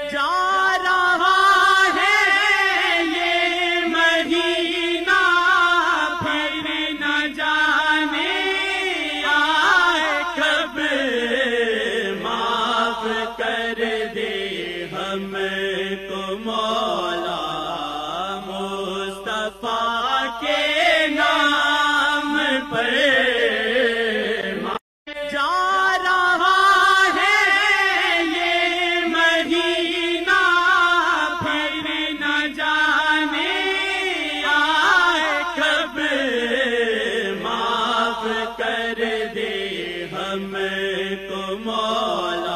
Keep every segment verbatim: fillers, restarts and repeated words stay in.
جا رہا ہے یہ مہینہ پھر نہ جانے آئے کب، معاف کر دے ہم کو مولا مصطفیٰ کے نام پر۔ ہم کو مولا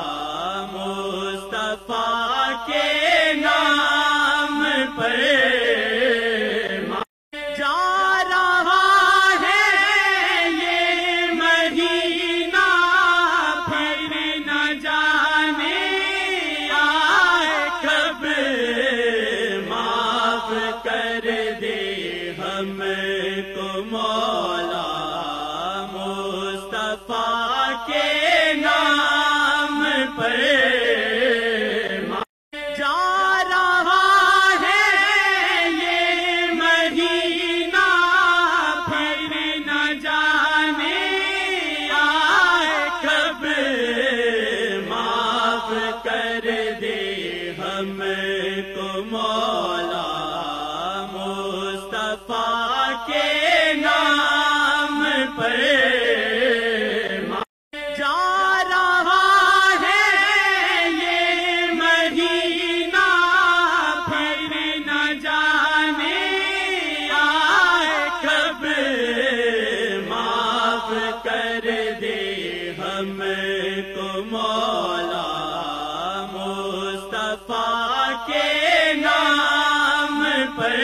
مصطفیٰ کے نام پر جا رہا ہے یہ مہینہ پھر نہ جانے آئے کب، معاف کر دے ہم کو مولا مصطفیٰ کے نام پر۔ جا رہا ہے یہ مہینہ پھر نہ جانے آئے کب، معاف کر دے ہم کو مولا مصطفیٰ کے نام پر۔ کر دے ہم کو مولا مصطفیٰ کے نام پر۔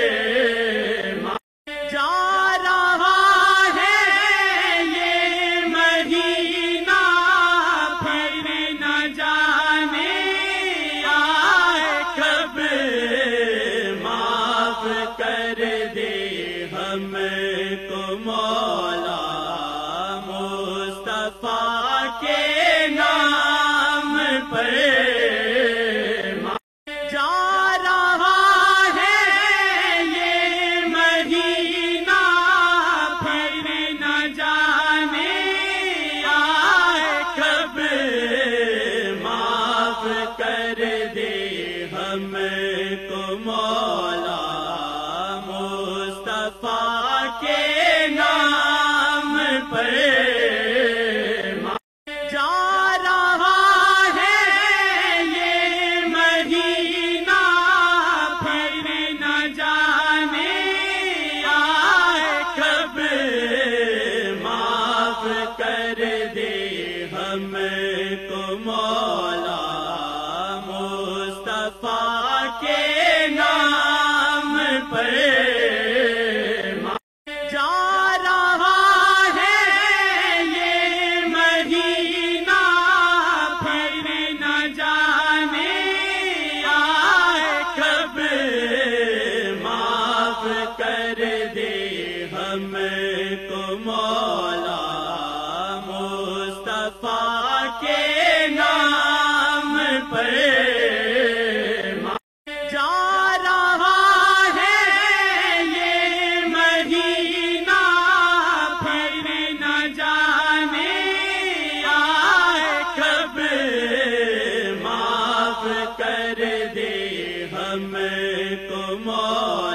جا رہا ہے یہ مہینہ پھر نہ جانے آئے کب، معاف کر دے ہم کو مولا مصطفیٰ کے نام پر۔ جا رہا ہے یہ مہینہ پھر نہ جانے آئے کب، معاف کر دے ہم کو مولا مصطفیٰ کے نام پر۔ جا رہا ہے یہ مہینہ پھر نہ جانے آئے کب، معاف کر دے ہم کو مولا مصطفیٰ کے نام پر۔ کر دے ہم کو مولا مصطفیٰ کے نام پر۔ جا رہا ہے یہ مہینہ پھر نہ جانے آئے کب، معاف کر دے ہم کو مولا مصطفیٰ کے نام پر۔ جا رہا ہے یہ مہینہ پھر نہ جانے آئے کب، معاف کر دے ہم کو مولا مصطفیٰ کے نام پر۔ جا رہا ہے یہ مہینہ پھر نہ جانے آئے کب، معاف کر دے ہم کو مولا مصطفیٰ کے نام پر۔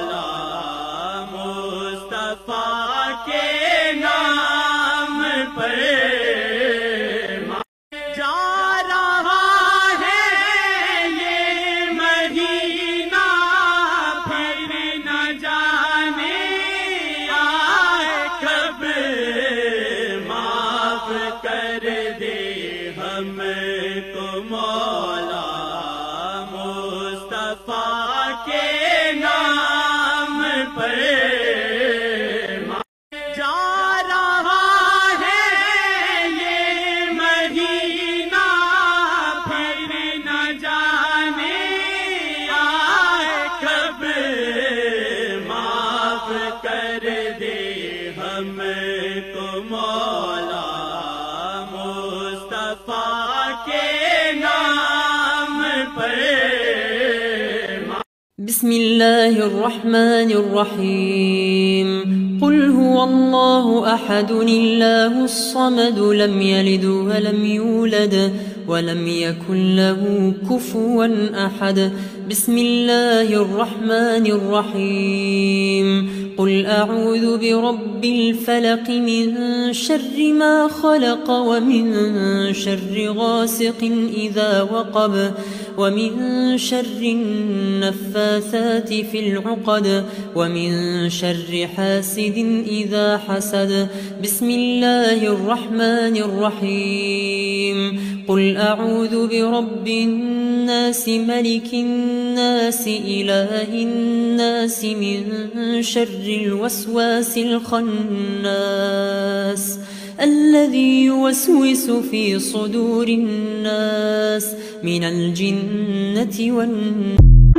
جا رہا ہے یہ مہینہ پھر نہ جانے آئے کب، معاف کر دے ہم کو مولا مصطفیٰ کے نام بسم الله الرحمن الرحيم قل هو الله أحد الله الصمد لم يلد ولم يولد ولم يكن له كفوا أحد بسم الله الرحمن الرحيم قل أعوذ برب الفلق من شر ما خلق ومن شر غاسق إذا وقب ومن شر النفاثات في العقد ومن شر حاسد إذا حسد بسم الله الرحمن الرحيم قل أعوذ برب الناس ملك الناس إله الناس من شر الوسواس الخناس الذي يوسوس في صدور الناس من الجنة والناس.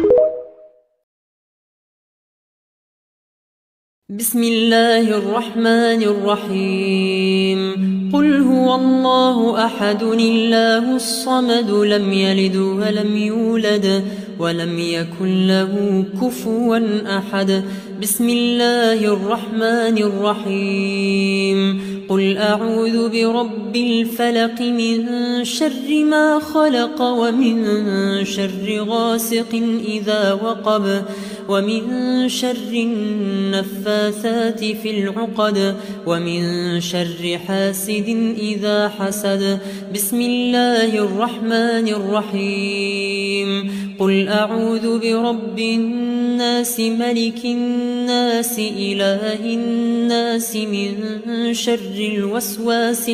بسم الله الرحمن الرحيم قل هو الله أحد الله الصمد لم يلد ولم يولد ولم يكن له كفوا أحد بسم الله الرحمن الرحيم قل أعوذ برب الفلق من شر ما خلق ومن شر غاسق إذا وقب ومن شر النفاثات في العقد ومن شر حاسد إذا حسد بسم الله الرحمن الرحيم قل أعوذ برب الناس ملك الناس إله الناس من شر الوسواس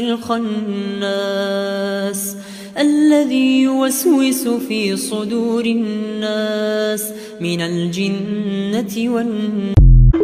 الخناس الذي يوسوس في صدور الناس من الجنة والناس.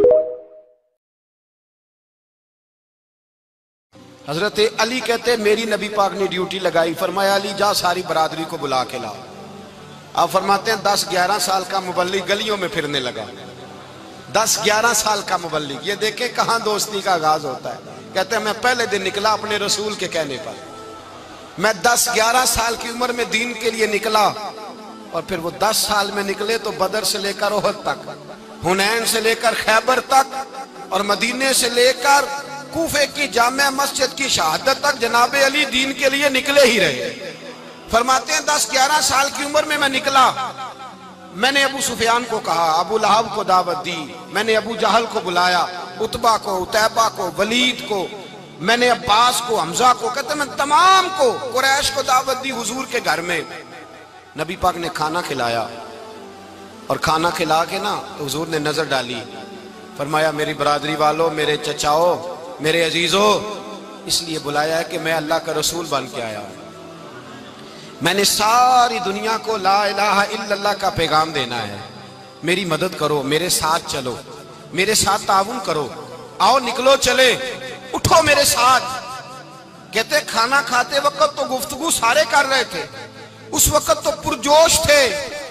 حضرت علی کہتے میری نبی پاک نے ڈیوٹی لگائی، فرمایا علی جا ساری برادری کو بلا کے لا. آپ فرماتے ہیں دس گیارہ سال کا مبلغ گلیوں میں پھرنے لگا. دس گیارہ سال کا مبلغ، یہ دیکھیں کہاں دوستی کا آغاز ہوتا ہے. کہتے ہیں میں پہلے دن نکلا اپنے رسول کے کہنے پر، میں دس گیارہ سال کی عمر میں دین کے لیے نکلا، اور پھر وہ دس سال میں نکلے تو بدر سے لے کر احد تک، حنین سے لے کر خیبر تک، اور مدینے سے لے کر کوفے کی جامع مسجد کی شہادت تک جناب علی دین کے لیے نکلے ہی رہے. فرماتے ہیں دس گیارہ سال کی عمر میں میں نکلا. میں نے ابو سفیان کو کہا، ابو لہب کو دعوت دی، میں نے ابو جہل کو بلایا، عتبہ کو، عتیبہ کو، ولید کو، میں نے عباس کو، حمزہ کو، کہتے ہیں میں تمام کو قریش کو دعوت دی حضور کے گھر میں. نبی پاک نے کھانا کھلایا، اور کھانا کھلا کے نا تو حضور نے نظر ڈالی، فرمایا میری برادری والو، میرے چچاؤ، میرے عزیزو، اس لیے بلایا ہے کہ میں اللہ کا رسول بن کے آیا ہوں. میں نے ساری دنیا کو لا الہ الا اللہ کا پیغام دینا ہے. میری مدد کرو، میرے ساتھ چلو، میرے ساتھ تعاون کرو، آؤ نکلو چلے، اٹھو میرے ساتھ. کہتے کھانا کھاتے وقت تو گفتگو سارے کر رہے تھے، اس وقت تو پرجوش تھے.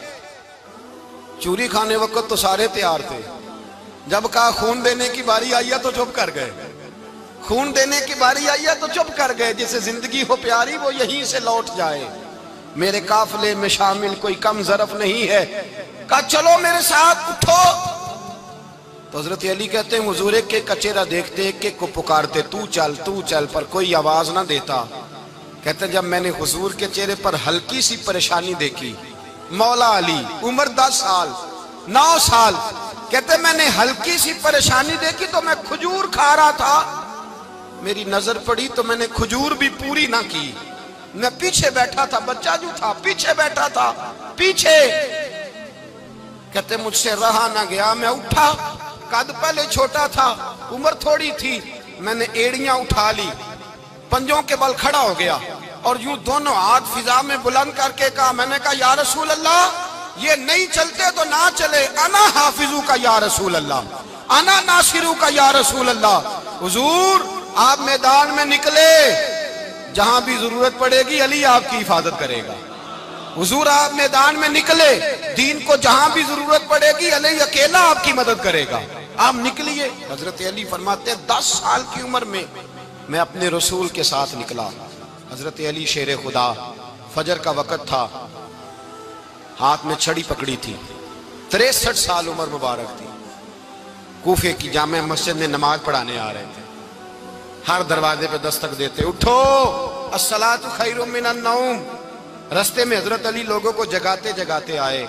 چوری کھانے وقت تو سارے تیار تھے، جب کہا خون دینے کی باری آئی ہے تو چپ کر گئے. خون دینے کی باری آئی ہے تو چپ کر گئے. جسے زندگی ہو پیاری وہ یہیں سے لوٹ جائے، میرے قافلے میں شامل کوئی کم ظرف نہیں ہے. کہا چلو میرے ساتھ، اٹھو. تو حضرت علی کہتے ہیں حضور ایک کے کچیرہ دیکھتے، ایک کے کو پکارتے، تو چل تو چل، پر کوئی آواز نہ دیتا. کہتے ہیں جب میں نے حضور کے چہرے پر ہلکی سی پریشانی دیکھی، مولا علی عمر دس سال نو سال، کہتے ہیں میں نے ہلکی سی پریشانی دیکھی تو میں کھجور کھا رہا تھا، میری نظر پڑی تو میں نے کھجور بھی پوری نہ کی. میں پیچھے بیٹھا تھا، بچہ جو تھا پیچھے بیٹھا تھا، پیچھے. کہتے مجھ سے رہا نہ گیا، میں اٹھا. قد پہلے چھوٹا تھا، عمر تھوڑی تھی، میں نے ایڑیاں اٹھا لی، پنجوں کے بل کھڑا ہو گیا، اور یوں دونوں ہاتھ فضا میں بلند کر کے کہا، میں نے کہا یا رسول اللہ یہ نہیں چلتے تو نہ چلے، انا حافظو کا یا رسول اللہ، انا ناصرو کا یا رسول اللہ. حضور آپ میدان میں نکلے، جہاں بھی ضرورت پڑے گی علی آپ کی حفاظت کرے گا. حضور آپ میدان میں نکلے، دین کو جہاں بھی ضرورت پڑے گی علی اکیلا آپ کی مدد کرے گا. آپ نکلیے. حضرت علی فرماتے ہیں دس سال کی عمر میں میں اپنے رسول کے ساتھ نکلا. حضرت علی شیر خدا، فجر کا وقت تھا، ہاتھ میں چھڑی پکڑی تھی، तिरसठ साल उम्र मुबारक थी। कूफे की जामे मस्जिद में नमाज पढ़ाने आ रहे थे। हर दरवाजे पे दस्तक देते, उठो अस्सलातु खैरुम मिनन नौम। रस्ते में हजरत अली लोगों को जगाते जगाते आए।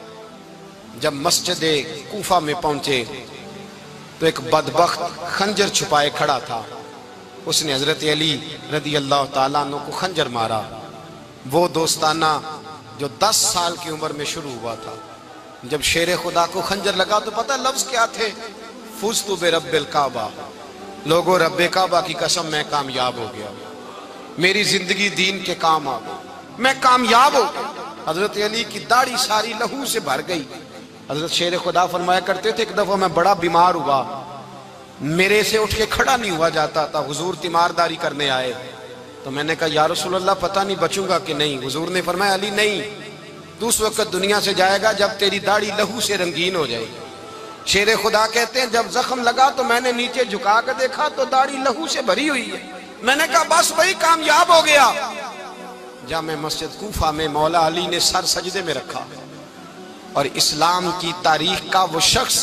जब मस्जिद कूफा में पहुंचे तो एक बदबख्त खंजर छुपाए खड़ा था। उसने हजरत अली रदी अल्लाह ताला अन्हु को खंजर मारा। वो दोस्ताना जो दस साल की उम्र में शुरू हुआ था। जब शेर खुदा को खंजर लगा तो पता लफ्ज क्या थे? फुज़्तु बिरब्बिल काबा। लोगों, रब्बे काबा की कसम मैं कामयाब हो गया, मेरी जिंदगी दीन के काम आ गई, मैं कामयाब हो गया। हजरत अली की दाढ़ी सारी लहू से भर गई। हजरत शेर खुदा फरमाया करते थे, एक दफा मैं बड़ा बीमार हुआ, मेरे से उठ के खड़ा नहीं हुआ जाता था। हुजूर तीमारदारी करने आए तो मैंने कहा या रसूल अल्लाह पता नहीं बचूंगा कि नहीं। हुजूर ने फरमाया अली नहीं, तू उस वक्त दुनिया से जाएगा जब तेरी दाढ़ी लहू से रंगीन हो जाएगी। शेर खुदा कहते हैं जब जख्म लगा तो मैंने नीचे झुका कर देखा तो दाढ़ी लहू से भरी हुई है। मैंने कहा बस वही कामयाब हो गया। जामे मस्जिद कूफा में मौला अली ने सर सजदे में रखा और इस्लाम की तारीख का वो शख्स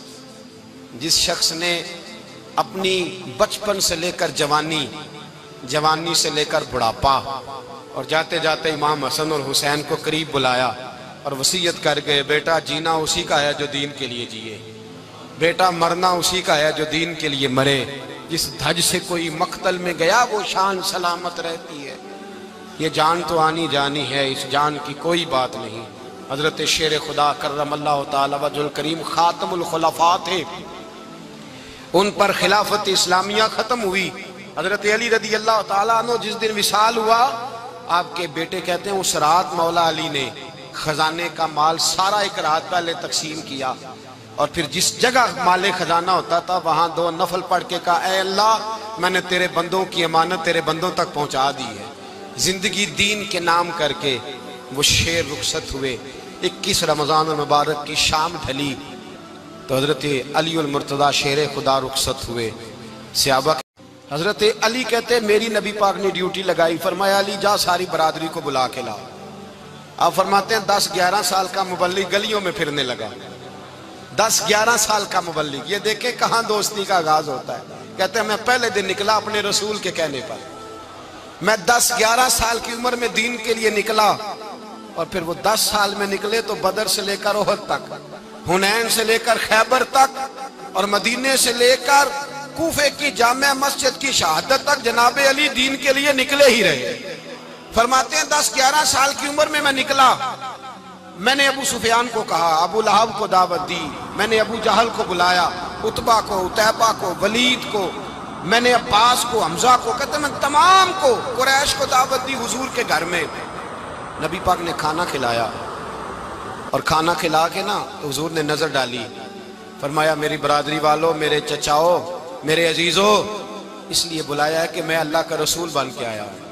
जिस शख्स ने अपनी बचपन से लेकर जवानी, जवानी से लेकर बुढ़ापा और जाते जाते इमाम हसन और हुसैन को करीब बुलाया और वसीयत कर गए, बेटा जीना उसी का है जो दीन के लिए जिए, बेटा मरना उसी का है जो दीन के लिए मरे। जिस धज से कोई मक्तल में गया वो शान सलामत रहती है। ये जान तो आनी जानी है, इस जान की कोई बात नहीं। हजरत शेर खुदा करमल्लाहु ताला वजहुल करीम खातमुल खुलफा थे, उन पर खिलाफत इस्लामिया खत्म हुई। हजरत अली रदी अल्लाह ताला अन्हु जिस दिन विसाल हुआ, आपके बेटे कहते हैं उस रात मौला अली ने खजाने का माल सारा एक रात पहले तकसीम किया और फिर जिस जगह माले खजाना होता था वहां दो नफल पढ़ के कहा, ऐ अल्लाह मैंने तेरे बंदों की अमानत तेरे बंदों तक पहुंचा दी है। जिंदगी दीन के नाम करके वो शेर रुखसत हुए। इक्कीस रमजान मुबारक की शाम ढली तो हजरत अली उल मुर्तदा शेर खुदा रुखसत हुए। सहाबा हजरत अली कहते मेरी नबी पाक ने ड्यूटी लगाई, फरमाया अली जा सारी बरादरी को बुला के ला। आप फरमाते हैं दस ग्यारह साल का मुबल्लिग गलियों में फिरने लगा। दस ग्यारह साल का मुबल्लिग, ये देखे कहां दोस्ती का आगाज होता है। कहते हैं मैं पहले दिन निकला अपने रसूल के कहने पर, मैं दस ग्यारह साल की उम्र में दीन के लिए निकला और फिर वो दस साल में निकले तो बदर से लेकर ओहद तक, हुनैन से लेकर खैबर तक और मदीने से लेकर कूफे की जामे मस्जिद की शहादत तक जनाबे अली दीन के लिए निकले ही रहे। फरमाते हैं दस ग्यारह साल की उम्र में मैं निकला। मैंने अबू सुफियान को कहा, अबू लहब को दावत दी, मैंने अबू जहल को बुलाया, उतबा को, उतैबा को, वलीद को, मैंने अब्बास को, हमजा को, कहते मैं तमाम को, कुरैश को दावत दी हुजूर के घर में। नबी पाक ने खाना खिलाया और खाना खिला के ना तो हुजूर ने नजर डाली, फरमाया मेरी बरादरी वालों, मेरे चचाओ, मेरे अजीजों, इसलिए बुलाया है कि मैं अल्लाह का रसूल बन के आया हूं।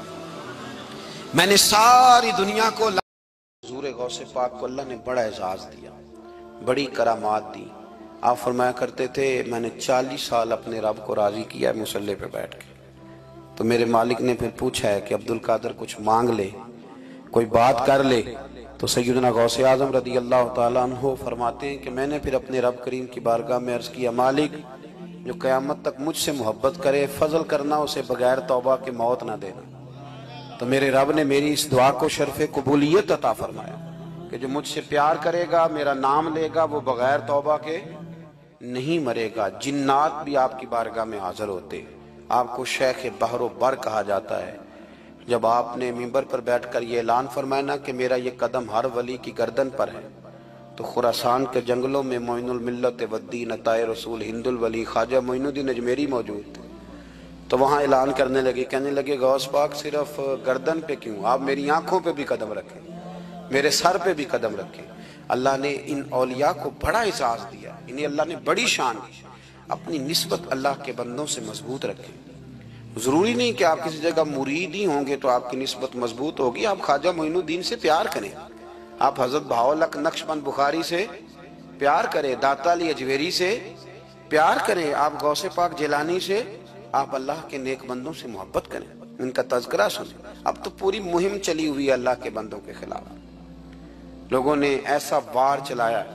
मैंने सारी दुनिया को हुजूर गौसे पाक को अल्लाह ने बड़ा एजाज दिया, बड़ी करामात दी। आप फरमाया करते थे मैंने चालीस साल अपने रब को राजी किया है मुसल्ले पे बैठ के। तो मेरे मालिक ने फिर पूछा है कि अब्दुल कादर कुछ मांग ले, कोई बात कर ले। तो सैयदना गौसे आजम रदी अल्लाह ताला अन्हु फरमाते हैं कि मैंने फिर अपने रब करीम की बारगाह में अर्ज किया, मालिक जो क़यामत तक मुझसे मोहब्बत करे फजल करना, उसे बगैर तौबा के मौत ना देना। तो मेरे रब ने मेरी इस दुआ को शर्फ़े कबूलियत अता फरमाया कि जो मुझसे प्यार करेगा, मेरा नाम लेगा, वो बगैर तौबा के नहीं मरेगा। जिन्नात भी आपकी बारगाह में हाजिर होते, आपको शेख बहरो बर कहा जाता है। जब आपने मिंबर पर बैठकर ये ऐलान फरमाया ना कि मेरा ये कदम हर वली की गर्दन पर है, तो खुरासान के जंगलों में मोइनुल मिल्लत वद्दीन अताए रसूल हिंदुल वली ख्वाजा मोइनुद्दीन अजमेरी मौजूद थे। तो वहाँ ऐलान करने लगे, कहने लगे गौस पाक सिर्फ गर्दन पे क्यों, आप मेरी आंखों पे भी कदम रखें, मेरे सर पे भी कदम रखें। अल्लाह ने इन औलिया को बड़ा एजाज दिया, इन्हें अल्लाह ने बड़ी शान दी। अपनी निस्बत अल्लाह के बंदों से मजबूत रखें। जरूरी नहीं कि आप किसी जगह मुरीद ही होंगे तो आपकी निस्बत मजबूत होगी। आप ख्वाजा मोइनुद्दीन से प्यार करें, आप हजरत बहाउल्लाह नक्शबंद बुखारी से प्यार करें, दाता अली अजमेरी से प्यार करें, आप गौसे पाक जिलानी से, आप अल्लाह के नेक बंदों से मोहब्बत करें, उनका तज़किरा सुनें। अब तो पूरी मुहिम चली हुई है अल्लाह के बंदों के खिलाफ। लोगों ने ऐसा वार चलाया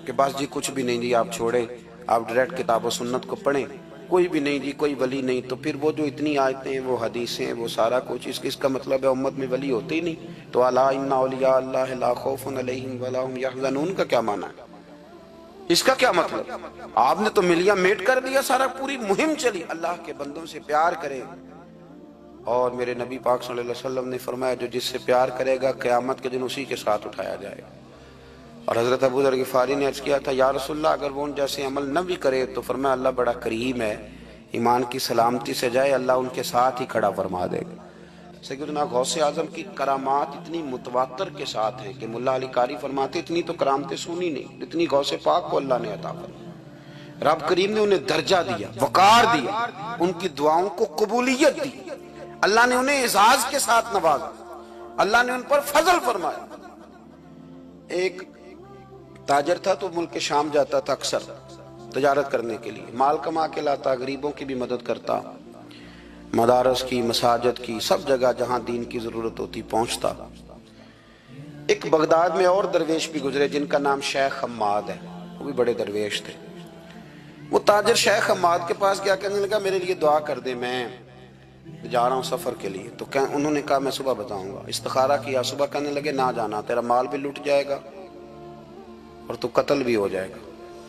کہ بس جی کچھ بھی نہیں جی آپ چھوڑیں، آپ ڈائریکٹ کتاب و سنت کو پڑھیں، کوئی بھی نہیں جی کوئی ولی نہیں، تو پھر وہ جو اتنی آیتیں ہیں وہ حدیثیں ہیں وہ سارا کچھ، اس کا مطلب ہے امت میں ولی ہوتے ہی نہیں۔ تو الا ان اولیاء اللہ لا خوف علیہم ولا هم یحزنون کا کیا معنی ہے؟ اس کا کیا مطلب؟ آپ نے تو ملیاں میٹ کر دیا، سارا پوری مہم چلی اللہ کے بندوں سے پیار کریں، اور میرے نبی پاک صلی اللہ علیہ وسلم نے فرمایا جو جس سے پیار کرے گا قیامت کے دن اسی کے ساتھ اٹھایا جائے گا۔ اور حضرت ابو ذر غفاری نے عرض کیا تھا یا رسول اللہ اگر وہ ان جیسے عمل نہ بھی کرے تو فرمایا اللہ بڑا کریم ہے، ایمان کی سلامتی سے جائے اللہ ان کے ساتھ ہی کھڑا فرما دے گا۔ سیدنا غوث اعظم کی کرامات اتنی متواتر کے ساتھ ہیں کہ ملا علی قاری فرماتے اتنی تو کرامتیں سنی نہیں اتنی غوث پاک کو اللہ نے عطا فرمائی۔ رب کریم نے انہیں درجہ دیا، وقار دیا، ان کی دعاؤں کو قبولیت دی، اللہ نے انہیں اعزاز کے ساتھ نوازا، اللہ نے ان پر فضل فرمایا۔ ایک تاجر تھا تو ملک شام جاتا تھا اکثر تجارت کرنے کے لیے، مال کما کے لاتا، غریبوں کی بھی مدد کرتا، مدارس کی، مساجد کی، سب جگہ جہاں دین کی ضرورت ہوتی پہنچتا۔ ایک بغداد میں اور درویش بھی گزرے جن کا نام شیخ حماد ہے، وہ بھی بڑے درویش تھے۔ وہ تاجر شیخ حماد کے پاس گیا، کہنے لگا میرے لیے دعا کر دے، میں جا رہا ہوں سفر کے لیے۔ تو انہوں نے کہا میں صبح بتاؤں گا۔ استخارہ کیا، صبح کہنے لگے نہ جانا، تیرا مال بھی لٹ جائے گا اور تو قتل بھی ہو جائے گا۔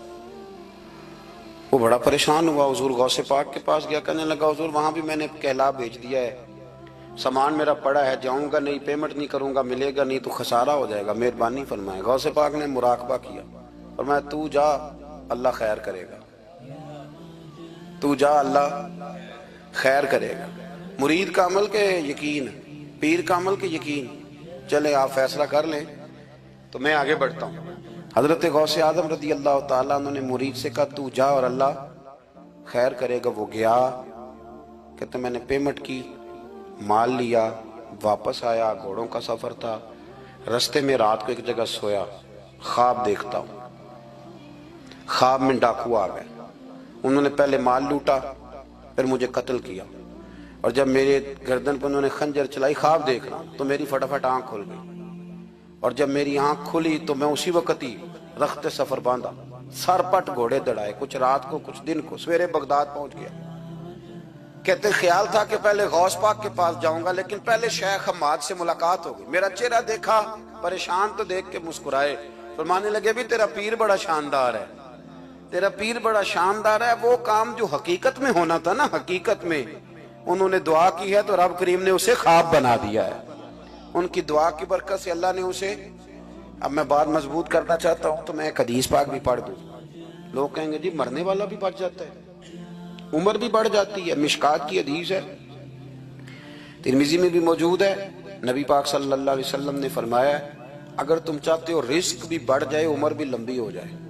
وہ بڑا پریشان ہوا، حضور غوث پاک کے پاس گیا، کہنے لگا حضور وہاں بھی میں نے کہلا بھیج دیا ہے، سامان میرا پڑا ہے، جاؤں گا نہیں، پیمنٹ نہیں کروں گا، ملے گا نہیں تو خسارہ ہو جائے گا، مہربانی فرمائے۔ غوث پاک نے مراقبہ کیا، فرمایا تو جا اللہ خیر کرے گا، تو جا اللہ خیر کرے گا۔ مرید کا عمل کے یقین، پیر کا عمل کے یقین، چلے آپ فیصلہ کر لیں تو میں آگے بڑھتا ہوں۔ حضرت غوث اعظم رضی اللہ تعالیٰ عنہ نے مرید سے کہا تو جا اور اللہ خیر کرے گا۔ وہ گیا، کہتے میں نے پیمنٹ کی، مال لیا، واپس آیا، گھوڑوں کا سفر تھا، رستے میں رات کو ایک جگہ سویا، خواب دیکھتا ہوں، خواب میں ڈاکو آ گئے، انہوں نے پہلے مال لوٹا پھر مجھے قتل کیا، اور جب میرے گردن پر انہوں نے خنجر چلائی، خواب دیکھ رہا ہوں تو میری فٹافٹ آنکھ کھل گئی، اور جب میری آنکھ کھلی تو میں اسی وقت ہی رخت سفر باندھا، سر پٹ گھوڑے دڑائے، کچھ رات کو کچھ دن کو، سویرے بغداد پہنچ گیا۔ کہتے خیال تھا کہ پہلے غوث پاک کے پاس جاؤں گا، لیکن پہلے شیخ حماد سے ملاقات ہو گئی، میرا چہرہ دیکھا، پریشان تو دیکھ کے مسکرائے، فرمانے لگے بھی تیرا پیر بڑا شاندار ہے، تیرا پیر بڑا شاندار ہے۔ وہ کام جو حقیقت میں ہونا تھا نا، حقیقت میں انہوں نے دعا کی ہے تو رب کریم نے اسے خواب بنا دیا ہے، ان کی دعا کی برکت سے اللہ نے اسے۔ اب میں بات مضبوط کرنا چاہتا ہوں تو میں ایک حدیث پاک بھی پڑھ دوں، لوگ کہیں گے جی مرنے والا بھی بچ جاتا ہے، عمر بھی بڑھ جاتی ہے، مشکات کی حدیث ہے، ترمذی میں بھی موجود ہے، نبی پاک صلی اللہ علیہ وسلم نے فرمایا اگر تم چاہتے ہو رزق بھی بڑھ جائے عمر بھی لمبی ہو جائے